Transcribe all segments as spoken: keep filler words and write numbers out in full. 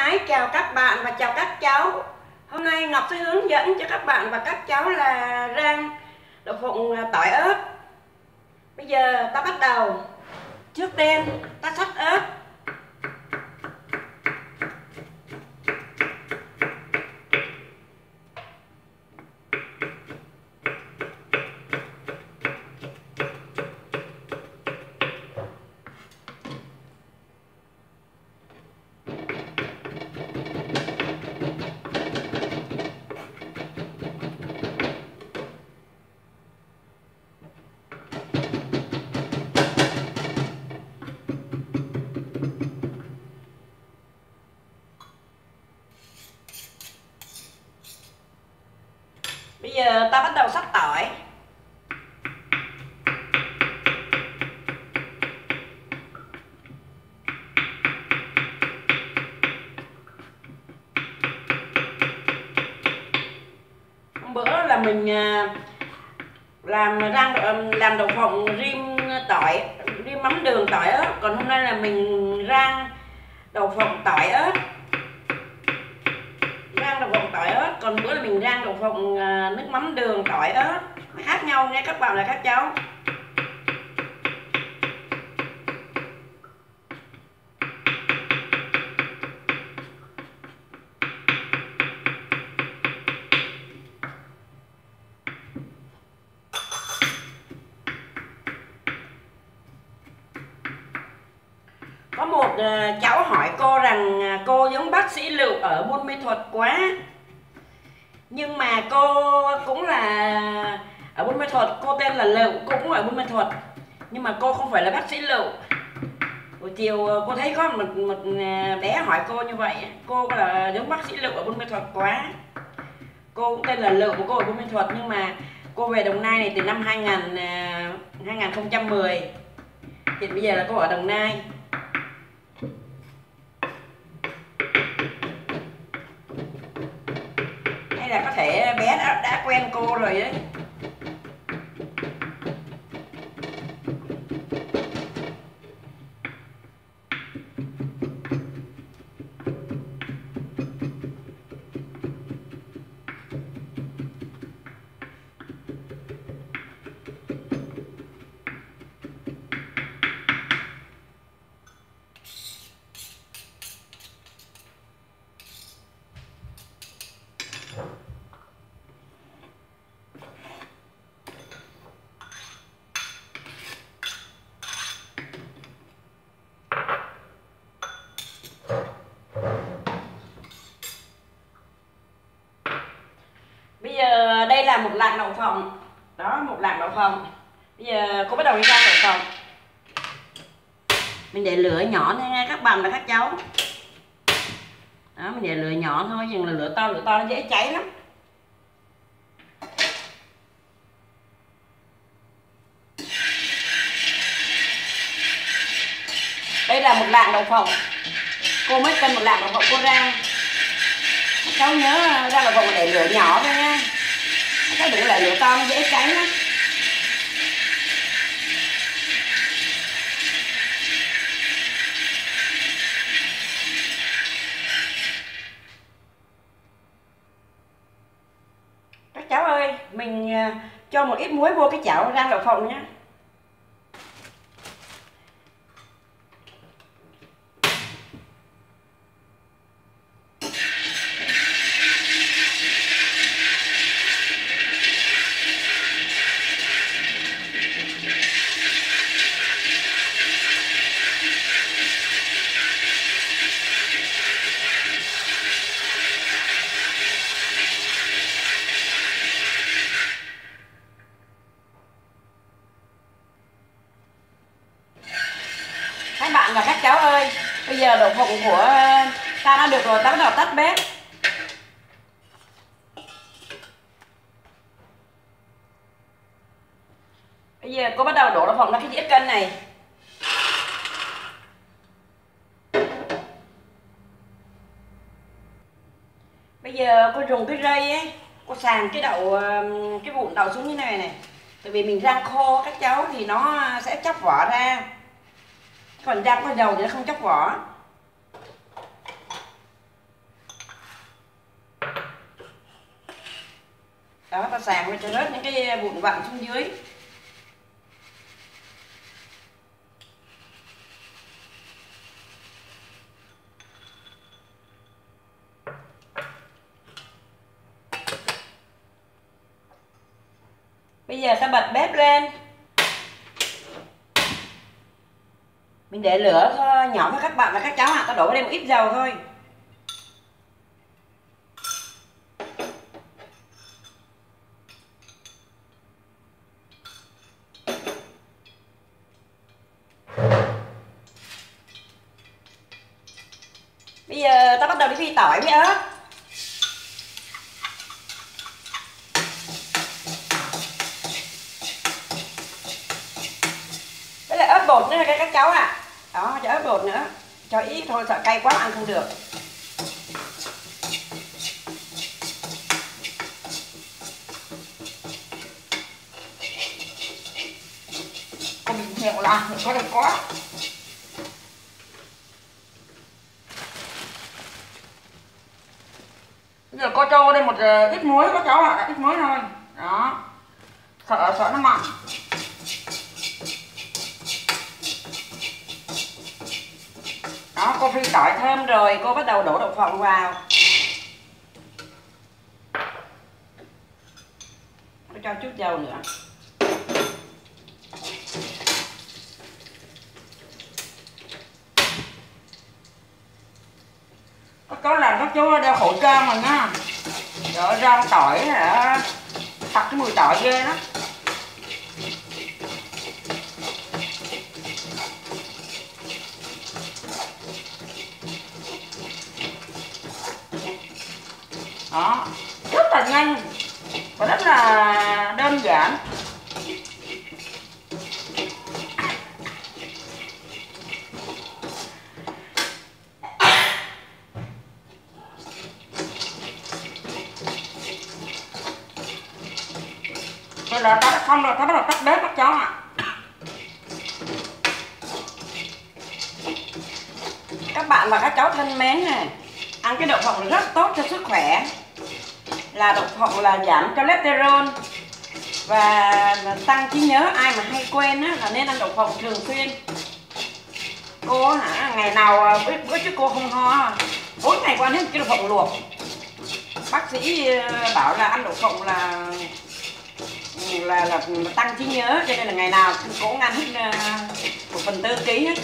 Ái chào các bạn và chào các cháu. Hôm nay Ngọc sẽ hướng dẫn cho các bạn và các cháu là rang đậu phụng tỏi ớt. Bây giờ ta bắt đầu. Trước tiên ta xắt ớt. Bây giờ ta bắt đầu xắt tỏi. Hôm bữa là mình làm rang làm đậu phộng rim tỏi, rim mắm đường tỏi ớt, còn hôm nay là mình rang đậu phộng tỏi ớt. Rang đậu phộng tỏi ớt, còn bữa là mình rang đậu phộng nước mắm đường tỏi ớt, khác nhau nha các bạn và các cháu. Có một uh, cháu hỏi cô rằng uh, cô giống bác sĩ Lựu ở Buôn Mê Thuột quá. Nhưng mà cô cũng là ở Buôn Mê Thuột, cô tên là Lựu, cô cũng ở Buôn Mê Thuột. Nhưng mà cô không phải là bác sĩ Lựu. Buổi chiều cô thấy có một, một bé hỏi cô như vậy. Cô là giống bác sĩ Lựu ở Buôn Mê Thuột quá. Cô cũng tên là Lựu của cô ở Buôn Mê Thuột. Nhưng mà cô về Đồng Nai này từ năm hai không một không. Hiện bây giờ là cô ở Đồng Nai. Hay là có thể bé đã, đã quen cô rồi đấy. Bây giờ đây là một lạng đậu phộng. Đó, một lạng đậu phộng. Bây giờ cô bắt đầu đi rang đậu phộng. Mình để lửa nhỏ thôi nha các bạn và các cháu. Đó, mình để lửa nhỏ thôi, nhưng là lửa to, lửa to nó dễ cháy lắm. Đây là một lạng đậu phộng. Cô mới cân một lạng đậu phộng cô rang. Các cháu nhớ rang đậu phộng để lửa nhỏ thôi nha. Các cháu đừng lại lửa to nó dễ cháy lắm. Các cháu ơi, mình cho một ít muối vô cái chảo rang đậu phộng nhé. Các bạn và các cháu ơi, bây giờ đậu phộng của ta đã được rồi, ta bắt đầu tắt bếp. Bây giờ cô bắt đầu đổ đậu phộng ra cái dĩa cân này. Bây giờ cô dùng cái rây ấy, cô sàn cái đậu, cái vụn đậu xuống như này này. Tại vì mình rang khô các cháu thì nó sẽ chóc vỏ ra. Còn rang qua dầu thì nó không chóc vỏ. Đó, ta sàng lên cho rớt những cái vụn vặn xuống dưới. Bây giờ ta bật bếp lên. Mình để lửa nhỏ cho các bạn và các cháu ạ. Ta đổ lên một ít dầu thôi. Bây giờ ta bắt đầu đi phi tỏi với ớt. Với lại ớt bột nữa các cháu ạ. À. Đó, cho ớt bột nữa. Cho ít thôi, sợ cay quá ăn không được. Con mình hẹo là có được quá. Bây giờ cô cho đây một ít muối các cháu ạ, à, ít muối thôi. Đó. Sợ sợ nó mặn. Đó, cô phi tỏi thơm rồi, cô bắt đầu đổ đậu phộng vào. Cô cho chút dầu nữa. Các cháu làm các chú đeo khẩu trang rồi nha. Trời rau tỏi hả, tặc cái mùi tỏi ghê đó. Đó, rất là nhanh và rất là đơn giản. Rồi là ta đã xong rồi, ta bắt đầu tắt bếp các cháu ạ. Các bạn và các cháu thân mến này, ăn cái đậu phộng rất tốt cho sức khỏe. Là đậu phộng là giảm cholesterol và tăng trí nhớ. Ai mà hay quên á, là nên ăn đậu phộng thường xuyên. Cô hả, ngày nào bữa, bữa trước cô không ho, bốn ngày qua hết cái đậu phộng luộc. Bác sĩ bảo là ăn đậu phộng là là là tăng trí nhớ, cho nên là ngày nào cô cũng ăn hết một phần tư ký hết.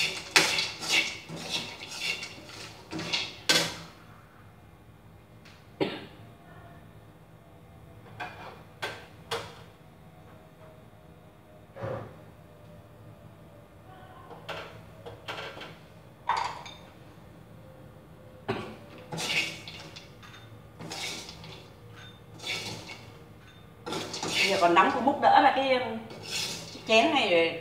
Giờ còn nóng cô múc đỡ là cái, cái chén này rồi.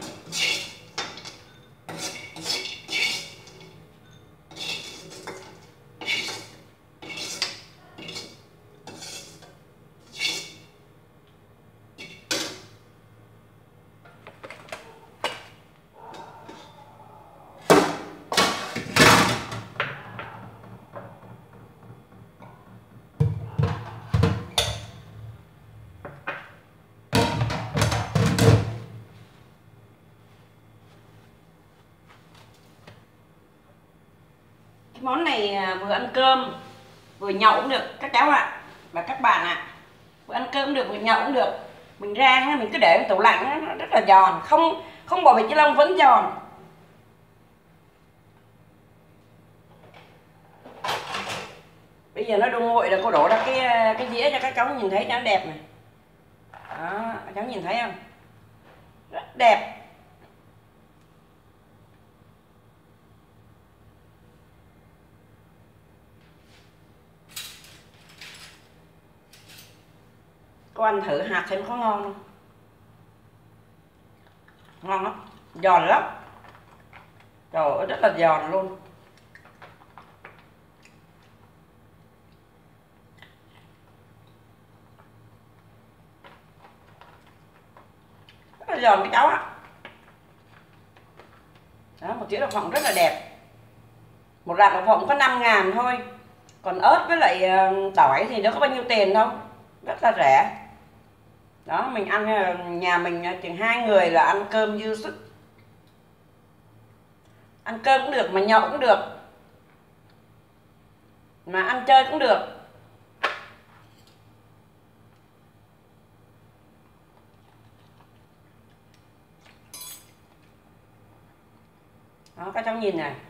Món này vừa ăn cơm vừa nhậu cũng được các cháu ạ. À. Và các bạn ạ, à, vừa ăn cơm cũng được, vừa nhậu cũng được. Mình rang mình cứ để trong tủ lạnh nó rất là giòn, không không bỏ bịch ni lông vẫn giòn. Bây giờ nó đun nguội là cô đổ ra cái cái dĩa cho các cháu nhìn thấy cho nó đẹp này. Đó, các cháu nhìn thấy không? Rất đẹp. Cô ăn thử hạt xem có ngon không? Ngon lắm, giòn lắm. Trời ơi, rất là giòn luôn. Rất là giòn cái cháu ạ. Đó, một chiếc đậu phộng rất là đẹp. Một rạp đậu phộng có năm ngàn thôi. Còn ớt với lại tỏi thì nó có bao nhiêu tiền đâu. rất là rẻ. Đó, mình ăn nhà mình chừng hai người là ăn cơm dư sức. Ăn cơm cũng được mà nhậu cũng được, mà ăn chơi cũng được. Đó, các cháu nhìn này.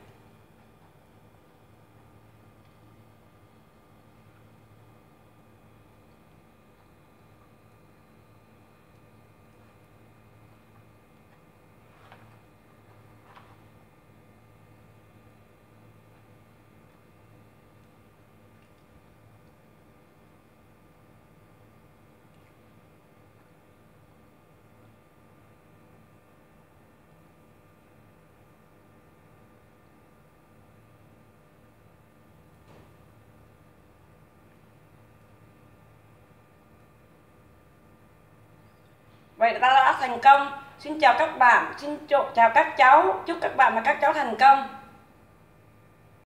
Vậy ta đã thành công. Xin chào các bạn, xin chào các cháu, chúc các bạn và các cháu thành công.